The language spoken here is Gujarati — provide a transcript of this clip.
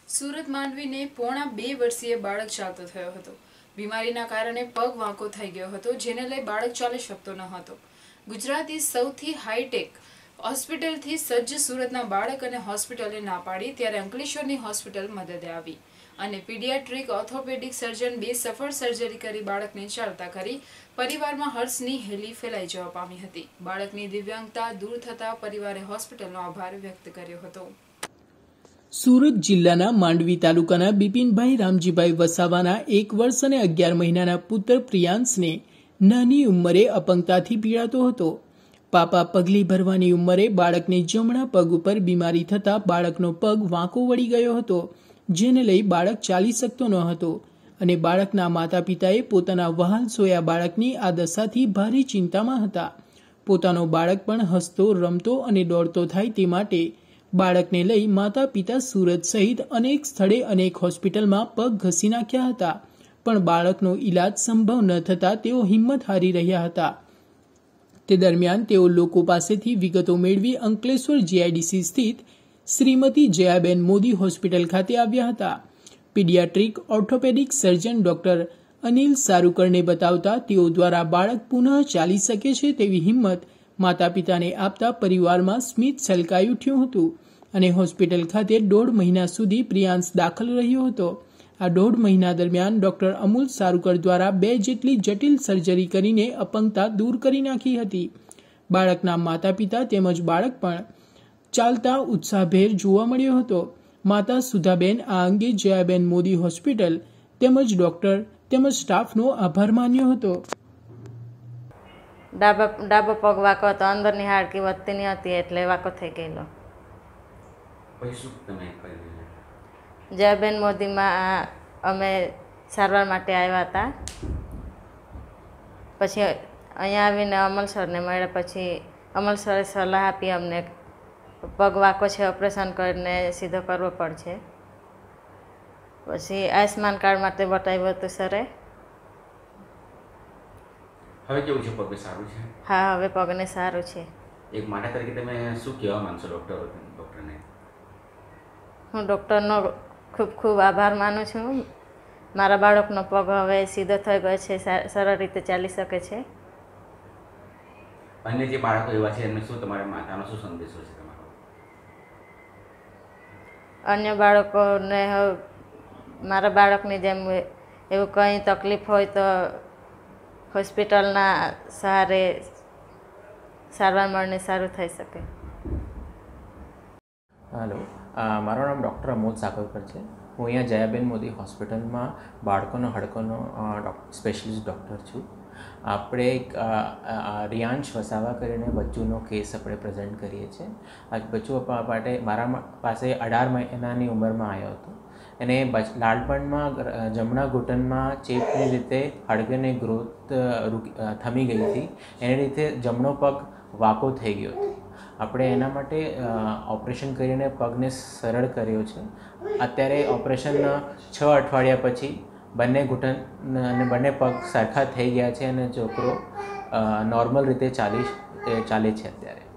સુરત માંડવીને પોણા 2 વર્ષીય બાળક ચાલતો થયો હતો। બીમારીના કારણે પગ વાંકો થઈ ગયો હતો, જેને લઈ બાળક ચાલી શકતો ન હતો। ગુજરાતની સૌથી હાઈટેક હોસ્પિટલથી સજ્જ સુરતના બાળક અને હોસ્પિટલે ના પાડી ત્યારે અંકલેશ્વરની હોસ્પિટલ મદદે આવી અને પીડિયાટ્રિક ઓર્થોપેડિક સર્જન 2 સફળ સર્જરી કરી બાળકને ચાલતા કરી પરિવારમાં હર્ષની હેલી ફેલાઈ જવા પામી હતી। બાળકની દિવ્યાંગતા દૂર થતા પરિવારે હોસ્પિટલનો આભાર વ્યક્ત કર્યો હતો। સુરત જિલ્લાના માંડવી તાલુકાના બિપિનભાઈ રામજીભાઈ વસાવાના 1 વર્ષ અને 11 મહિનાના પુત્ર પ્રિયાંશને નાની ઉંમરે અપંગતાથી પીડાતો હતો। પાપા પગલી ભરવાની ઉંમરે બાળકને જમણા પગ ઉપર બીમારી થતાં બાળકનો પગ વાંકો વળી ગયો હતો, જેને લઈ બાળક ચાલી શકતો ન હતો અને બાળકના માતા પિતાએ પોતાના વહાલ સોયા બાળકની આ દશાથી ભારે ચિંતામાં હતા। પોતાનો બાળક પણ હસતો, રમતો અને દોડતો થાય તે માટે બાળકને લઈ માતા પિતા સુરત સહિત અનેક સ્થળે અનેક હોસ્પિટલમાં પગ ઘસી નાખ્યા હતા, પણ બાળકનો ઈલાજ સંભવ ન થતાં તેઓ હિંમત હારી રહ્યા હતા। તે દરમિયાન તેઓ લોકો પાસેથી વિગતો મેળવી અંકલેશ્વર જીઆઈડીસી સ્થિત શ્રીમતી જયાબેન મોદી હોસ્પિટલ ખાતે આવ્યા હતા। Paediatric orthopaedic surgeon doctor Anil સારુકરને બતાવતા તેઓ દ્વારા બાળક પુનઃ ચાલી શકે છે તેવી હિંમત માતા પિતાને આપતા પરિવારમાં સ્મિત છલકાઈ ઉઠ્યું હતું અને હોસ્પિટલ ખાતે 1.5 મહિના સુધી પ્રિયાંશ દાખલ રહ્યો હતો। આ 1.5 મહિના દરમિયાન ડોક્ટર અમૂલ સારુકર દ્વારા 2 જેટલી જટિલ સર્જરી કરીને અપંગતા દૂર કરી નાખી હતી। બાળકના માતા પિતા તેમજ બાળક પણ ચાલતા ઉત્સાહભેર જોવા મળ્યો હતો। માતા સુધાબેન આ અંગે જયાબેન મોદી હોસ્પિટલ તેમજ ડોક્ટર તેમજ સ્ટાફનો આભાર માન્યો હતો। ડાબો પગ વાંકો હતો, અંદરની હાડકી વધતી નહીં હતી એટલે વાંકો થઈ ગયેલો। જયાબેન મોદીમાં અમે સારવાર માટે આવ્યા હતા। પછી અહીંયા આવીને અમલ સરને મળ્યા, પછી અમલ સરે સલાહ આપી અમને પગ વાંકો છે, ઓપરેશન કરીને સીધો કરવો પડશે। પછી આયુષ્માન કાર્ડ માટે બતાવ્યું હતું સરે। હવે કેવું છે? પગ સારું છે? હા, હવે પગને સારું છે। એક માતા તરીકે તમે શું કહેવા માંગશો ડૉક્ટરને? હું ડૉક્ટરનો ખૂબ ખૂબ આભાર માનું છું। મારા બાળકનો પગ હવે સીધો થઈ ગયો છે, સરળ રીતે ચાલી શકે છે। અન્ય જે બાળકો એવા છે એમને શું તમારા માતાનો શું સંદેશો છે તમારો? અન્ય બાળકોને મારા બાળકની જેમ એવું કંઈ તકલીફ હોય તો હોસ્પિટલના સહારે સારવાર મળીને સારું થઈ શકે। હેલો, મારું નામ ડૉક્ટર અમોદ સાગરકર છે। હું અહીંયા જયાબેન મોદી હોસ્પિટલમાં બાળકોનો હાડકાનો સ્પેશિયલિસ્ટ ડૉક્ટર છું। આપણે એક રિયાંશ વસાવા કરીને બચ્ચુનો કેસ આપણે પ્રેઝન્ટ કરીએ છીએ। આ બચ્ચું માટે મારા પાસે 18 મહિનાની ઉંમરમાં આવ્યો હતો અને લાળપણમાં જમણા ઘૂંટણમાં ચેપની રીતે હાડકાની ગ્રોથ થમી ગઈ હતી, એને લીધે જમણો પગ વાંકો થઈ ગયો હતો। આપણે એના માટે ઓપરેશન કરીને પગને સરળ કર્યો છે। અત્યારે ઓપરેશનના 6 અઠવાડિયા પછી બંને ઘૂંટણ અને બંને પગ સરખા થઈ ગયા છે અને છોકરો નોર્મલ રીતે ચાલે છે અત્યારે।